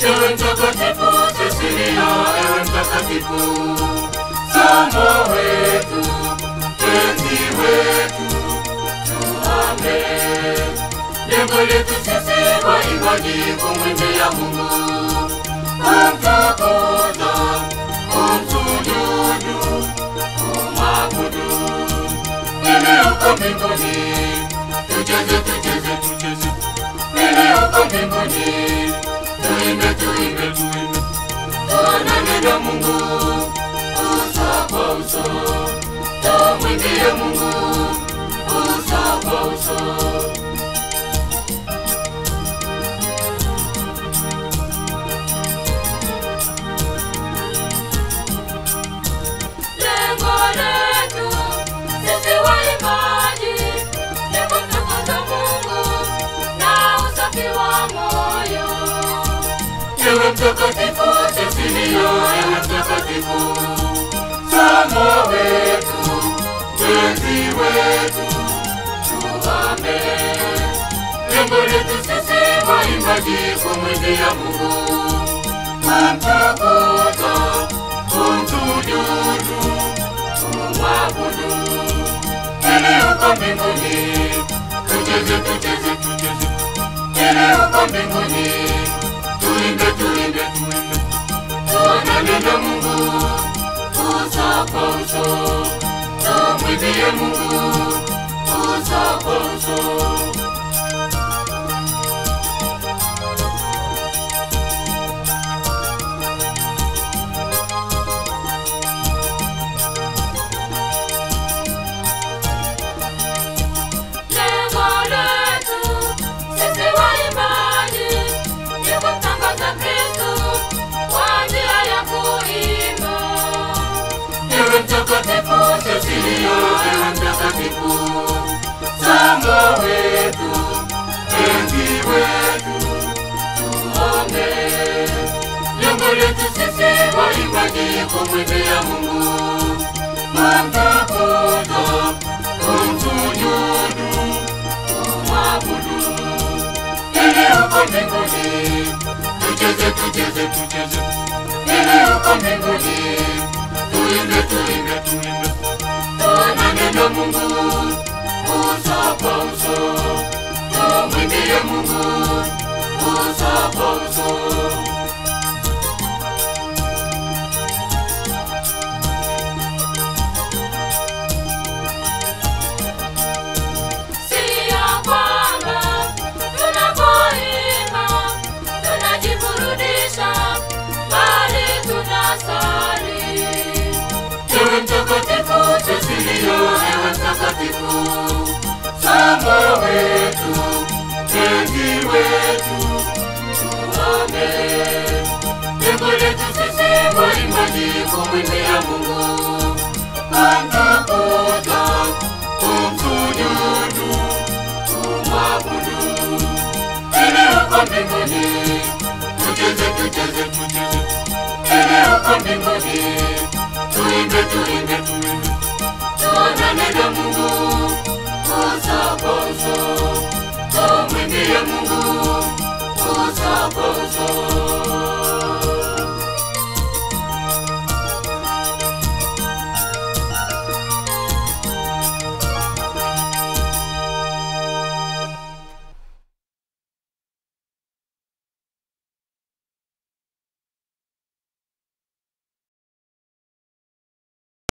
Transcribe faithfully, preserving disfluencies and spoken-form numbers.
Ewe mtakatifu Cecilia, ewe mtakatifu Somo wetu, enzi wetu, tuame. Lengo letu sisi waimbaji kumwimbia Mungu, kumtukuza, kumsujudu, kumwabudu. Ili uko mbinguni, tucheze, tucheze, tucheze. Ili uko mbinguni, tuimbe, tuimbe, tuimbe. Tuonane na Mungu uso kwa uso, tumwimbie Mungu uso kwa uso. Lengo letu sisi waimbaji ni kumtukuza Mungu na usafi wa moyo. Ewe mtakatifu Cecilia, ewe mtakatifu Somo wetu, enzi wetu, tuame. Lengo letu sisi waimbaji kumwimbia Mungu, kumtukuza, kumsujudu, kumwabudu. Ili uko mbinguni, tucheze, tucheze, tucheze. Ili uko mbinguni, tuimbe, tuimbe, tuimbe. Tuonane na Mungu uso kwa uso, tumwimbie Mungu uso kwa uso. Ewe mtakatifu Cecilia, ewe mtakatifu Somo wetu, enzi wetu, tuame. Lengo letu sisi waimbaji kumwimbia Mungu, kumtukuza, kumsujudu, kumwabudu. Ili uko mbinguni, tucheze, tucheze, tucheze. Ili uko mbinguni, tuimbe, tuimbe, tuimbe. Tuonane na Mungu uso kwa uso, tumwimbie Mungu uso kwa uso. Ewe mtakatifu Cecilia, ewe mtakatifu Somo wetu, enzi wetu, tuame. Lengo letu sisi waimbaji kumwimbia Mungu, kumtukuza, kumsujudu, kumwabudu. Ili uko mbinguni, tucheze, tucheze, tucheze. Ili uko mbinguni, tuimbe, tuimbe, tuimbe. Tuonane na Mungu uso kwa uso.